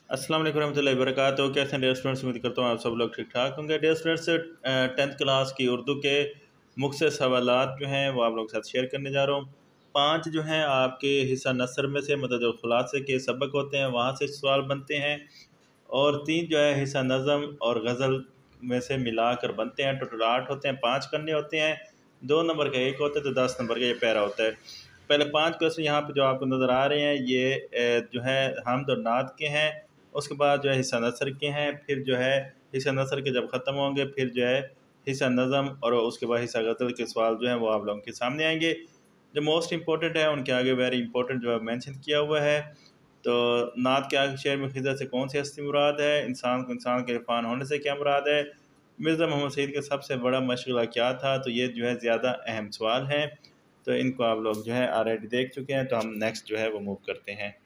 अस्सलाम वालेकुम रहमतुल्लाहि व बरकातहू। कैसे हैं डियर स्टूडेंट्स? उम्मीद करता हूँ आप सब लोग ठीक ठाक होंगे। डियर स्टूडेंट्स, 10th क्लास की उर्दू के मुख्तसर सवालात जो हैं वो आप लोगों के साथ शेयर करने जा रहा हूँ। 5 जो हैं आपके हिस्सा नसर में से, मतलब जो खुलासे के सबक होते हैं वहाँ से सवाल बनते हैं, और 3 जो है हिस्सा नज़म और गज़ल में से मिला कर बनते हैं। टोटल 8 होते हैं, 5 करने होते हैं। 2 नंबर का एक होता है, तो 10 नंबर का ये पैरा होता है। पहले 5 क्वेश्चन यहाँ पे जो आपको नज़र आ रहे हैं ये जो है हमद और नात के हैं। उसके बाद जो है हिस्सा नसर के हैं। फिर जो है हिस्सा नसर के जब ख़त्म होंगे फिर जो है हिस्सा नज़म, और उसके बाद हिस्सा गज़ल के सवाल जो हैं वो आप लोगों के सामने आएंगे। जो मोस्ट इंपॉर्टेंट है उनके आगे वेरी इंपॉर्टेंट जो है मेंशन किया हुआ है। तो नात के आगे शेर में खिज़ा से कौन सी हस्ती मुराद है, इंसान को इंसान के इरफान होने से क्या मुराद है, मिर्ज़ा मोहम्मद सईद का सबसे बड़ा मशगला क्या था। तो ये जो है ज़्यादा अहम सवाल हैं, तो इनको आप लोग जो है ऑलरेडी देख चुके हैं। तो हम नेक्स्ट जो है वो मूव करते हैं।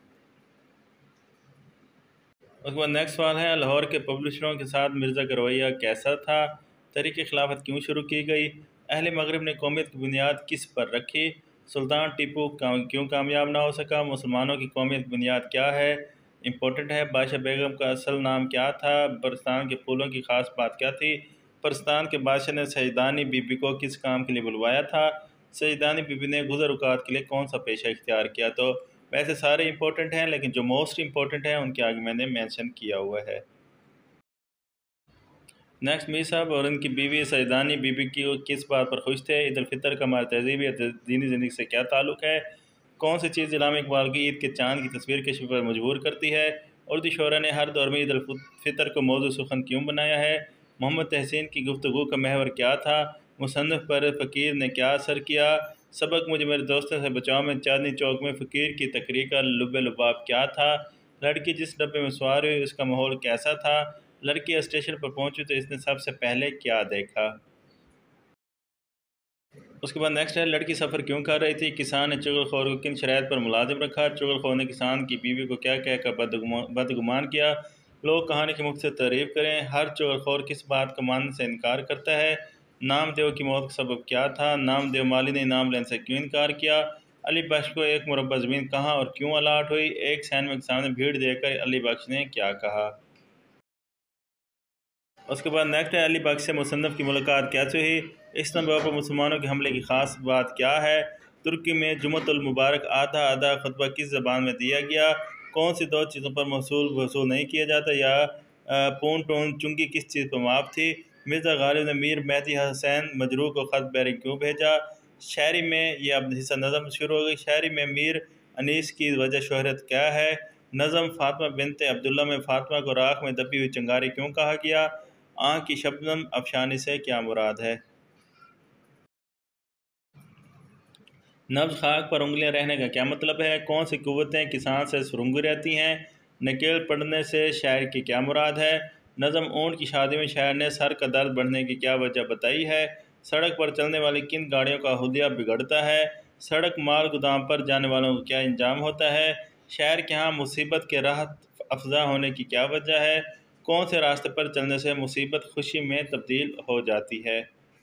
उसके बाद नेक्स्ट सवाल है, लाहौर के पब्लिशरों के साथ मिर्ज़ा का रवैया कैसा था, तहरीक खिलाफत क्यों शुरू की गई, अहले मगरब ने कौमियत की बुनियाद किस पर रखी, सुल्तान टीपू क्यों कामयाब ना हो सका, मुसलमानों की कौमियत की बुनियाद क्या है। इंपॉर्टेंट है, बादशाह बेगम का असल नाम क्या था, बरस्तान के फूलों की ख़ास बात क्या थी, बरस्तान के बादशाह ने सैयदानी बीबी को किस काम के लिए बुलवाया था, सैयदानी बीबी ने गुज़र औक़ात के लिए कौन सा पेशा इख्तियार किया। तो वैसे सारे इंपॉर्टेंट हैं, लेकिन जो मोस्ट इंपॉर्टेंट है उनके आगे मैंने मेंशन किया हुआ है। नेक्स्ट, मीर साहब और उनकी बीवी सैयदानी बीबी की किस बात पर खुश थे, ईद उल फितर का हमारी तहजीब या दीनी ज़िंदगी से क्या ताल्लुक़ है, कौन सी चीज़ इलामा इकबाल की ईद के चांद की तस्वीर कशी पर मजबूर करती है, उर्दू शोरा ने हर दौर में ईद उल फितर को मौजू सुखन क्यों बनाया है, मोहम्मद तहसीन की गुफ्तगू का महवर क्या था, मुसन्नफ़ पर फ़कीर ने क्या असर किया, सबक मुझे मेरे दोस्तों से बचाओ में चांदनी चौक में फ़कीर की तकरीर का लुब्बे लुबाब क्या था, लड़की जिस डब्बे में सवार हुई उसका माहौल कैसा था, लड़की स्टेशन पर पहुंची तो इसने सबसे पहले क्या देखा। उसके बाद नेक्स्ट है, लड़की सफ़र क्यों कर रही थी, किसान ने चुगलखोर को किन शराइत पर मुलाजिम रखा, चुगलखोर ने किसान की बीवी को क्या कहकर बदगुमान किया, लोग कहानी की मुख्तसर तारीफ करें, हर चुगलखोर किस बात को मानने से इनकार करता है, नामदेव की मौत का सबब क्या था, नामदेव माली ने इनाम लेने से क्यों इनकार किया, अली बख्श को एक मुरब्बा ज़मीन कहाँ और क्यों अलाट हुई, एक सैनिक के सामने भीड़ देखकर अली बख्श ने क्या कहा। उसके बाद नेक्स्ट है, अली बख्श से मुसन्नफ़ की मुलाकात कैसे हुई, इस्तांबुल पर मुसलमानों के हमले की ख़ास बात क्या है, तुर्की में जुमअतुल मुबारक आधा आधा खुतबा किस ज़बान में दिया गया, कौन सी 2 चीज़ों पर वसूल नहीं किया जाता, या पून टून चुंगी किस चीज़ पर माफ़ थी, मिर्ज़ा गालिब ने मीर मेहदी हुसैन मजरूह को ख़त बैरिंग क्यों भेजा, शायरी में यह अब हिस्सा नज़म शुरू हो गई, शायरी में मीर अनीस की वजह शोहरत क्या है, नज़म फ़ातिमा बिनते अब्दुल्ला में फ़ातिमा को राख में दबी हुई चिंगारी क्यों कहा गया, आँख की शबनम अफशानी से क्या मुराद है। नब्ज़ खाक पर उंगलियां रहने का क्या मतलब है, कौन सी कुव्वतें किसान से सुरंगी रहती हैं, नकेल पढ़ने से शायर की क्या मुराद है, नज़म ऊँट की शादी में शायर ने सर का दर्द बढ़ने की क्या वजह बताई है, सड़क पर चलने वाली किन गाड़ियों का हुलिया बिगड़ता है, सड़क माल गोदाम पर जाने वालों को क्या इंजाम होता है, शायर के यहाँ मुसीबत के राहत अफजा होने की क्या वजह है, कौन से रास्ते पर चलने से मुसीबत खुशी में तब्दील हो जाती है।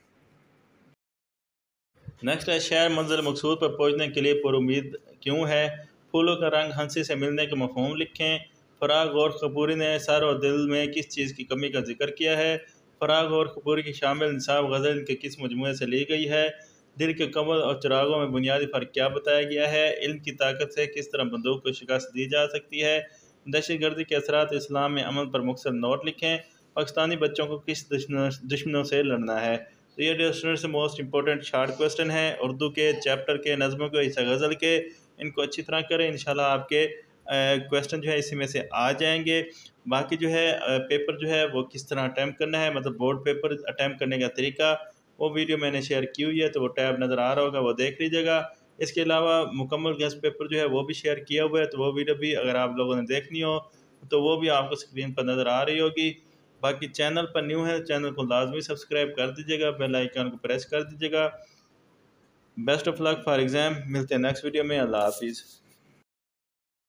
नेक्स्ट है, शहर मंजिल मकसूद पर पहुंचने के लिए पुरुमीद क्यों है, फूलों का रंग हंसी से मिलने के मफहूम लिखें, फराग और कपूरी ने सर और दिल में किस चीज़ की कमी का जिक्र किया है, फराग और कपूरी की शामिल निसाब गज़ल के किस मजमूए से ली गई है, दिल के कमल और चिरागों में बुनियादी फ़र्क क्या बताया गया है, इल्म की ताकत से किस तरह बंदूक को शिकस्त दी जा सकती है, दहशत गर्दी के असरात इस्लाम में अमल पर मुख्तसर नोट लिखें, पाकिस्तानी बच्चों को किस दुश्मनों से लड़ना है। तो ये स्टूडेंट्स से मोस्ट इंपॉर्टेंट शार्ट क्वेश्चन है उर्दू के चैप्टर के, नज़मों के, हिस्सा गज़ल के। इनको अच्छी तरह करें, इंशाल्लाह आपके क्वेश्चन जो है इसी में से आ जाएंगे। बाकी जो है पेपर जो है वो किस तरह अटैम्प्ट करना है, मतलब बोर्ड पेपर अटैम्प्ट करने का तरीका, वो वीडियो मैंने शेयर की हुई है, तो वो टैब नज़र आ रहा होगा, वो देख लीजिएगा। इसके अलावा मुकम्मल गेस्ट पेपर जो है वो भी शेयर किया हुआ है, तो वो वीडियो भी अगर आप लोगों ने देखनी हो तो वो भी आपको स्क्रीन पर नज़र आ रही होगी। बाकी चैनल पर न्यू है, चैनल को लाजमी सब्सक्राइब कर दीजिएगा, बेल आइकन को प्रेस कर दीजिएगा। Best of luck for exam. मिलते हैं नेक्स्ट वीडियो में। अल्लाह हाफिज़।